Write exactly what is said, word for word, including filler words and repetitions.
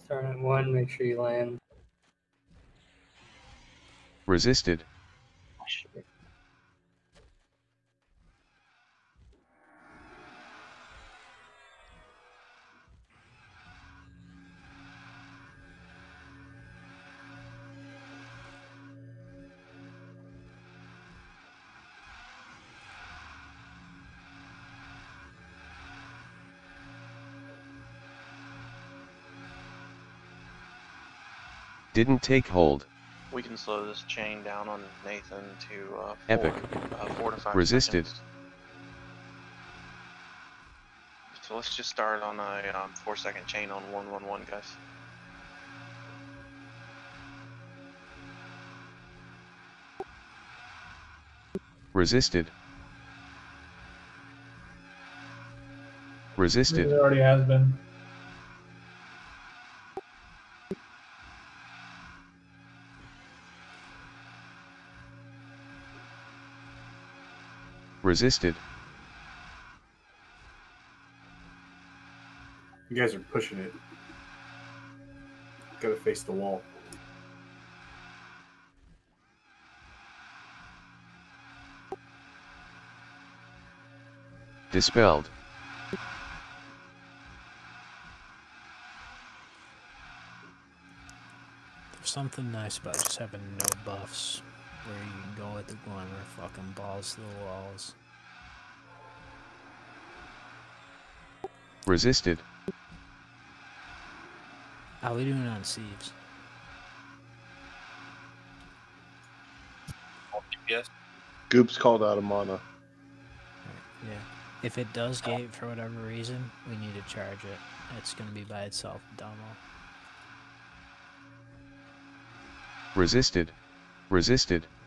Turn at one, make sure you land. Resisted. Shit. Didn't take hold. We can slow this chain down on Nathan to uh, four, Epic. Uh, four to five Resisted. seconds. So let's just start on a um, four second chain on one one one, guys. Resisted. Resisted. It already has been. Resisted. You guys are pushing it. Gotta face the wall. Dispelled. There's something nice about just having no buffs, where you can go with the glimmer, fucking balls to the walls. Resisted. How are we doing on sieves? Yes. Goop's called out of mana. Right, yeah. If it does gate for whatever reason, we need to charge it. It's gonna be by itself, Domo. Resisted. Resisted.